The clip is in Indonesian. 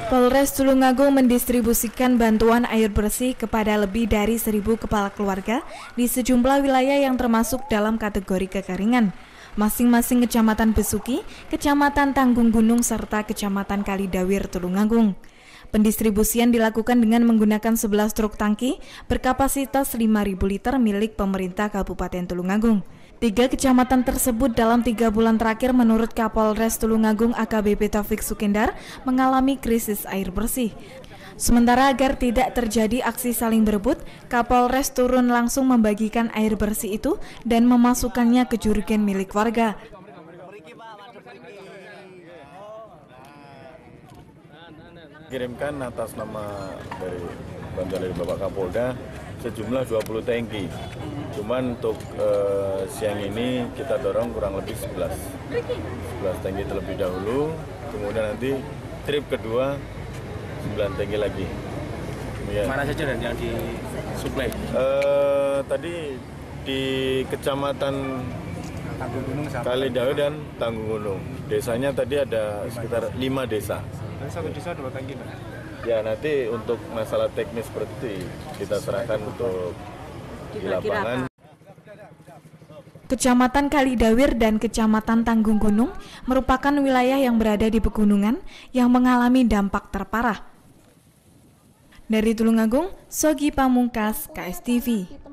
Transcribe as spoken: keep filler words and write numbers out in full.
Polres Tulungagung mendistribusikan bantuan air bersih kepada lebih dari seribu kepala keluarga di sejumlah wilayah yang termasuk dalam kategori kekeringan. Masing-masing Kecamatan Besuki, Kecamatan Tanggung Gunung, serta Kecamatan Kalidawir Tulungagung. Pendistribusian dilakukan dengan menggunakan sebelas truk tangki berkapasitas lima ribu liter milik pemerintah Kabupaten Tulungagung. Tiga kecamatan tersebut dalam tiga bulan terakhir menurut Kapolres Tulungagung A K B P Taufik Sukendar mengalami krisis air bersih. Sementara agar tidak terjadi aksi saling berebut, Kapolres turun langsung membagikan air bersih itu dan memasukkannya ke jerigen milik warga. Kirimkan atas nama dari bantuan dari Bapak Kapolda sejumlah dua puluh tangki. Cuman untuk uh, siang ini kita dorong kurang lebih sebelas tangki terlebih dahulu, kemudian nanti trip kedua sembilan tangki lagi. Ya. Mana saja dan yang disuplai? Uh, tadi di Kecamatan Tanggung Gunung, Kalidawir dan Tanggung Gunung. Desanya tadi ada sekitar lima desa. Satu desa dua tangki, Pak? Ya, nanti untuk masalah teknis seperti kita serahkan untuk di lapangan. Kecamatan Kalidawir dan Kecamatan Tanggung Gunung merupakan wilayah yang berada di pegunungan yang mengalami dampak terparah. Dari Tulungagung, Sogi Pamungkas, K S T V.